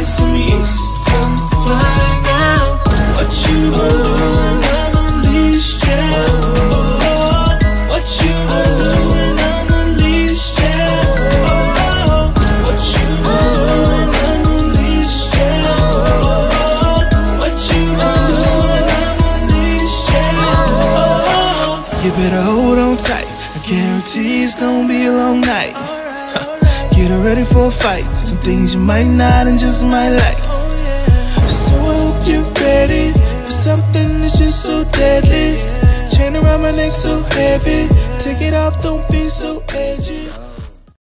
West and East, come find out what you gon' do when I'm unleashed, yeah. What you gon' do when I'm unleashed, yeah. What you gon' do when I'm unleashed, yeah. What you gon' do when I'm unleashed, yeah. You better hold on tight, I guarantee it's gon' be a long night. Get ready for a fight, some things you might not and just might like. So I hope you're ready for something that's just so deadly. Chain around my neck so heavy, take it off, don't be so edgy.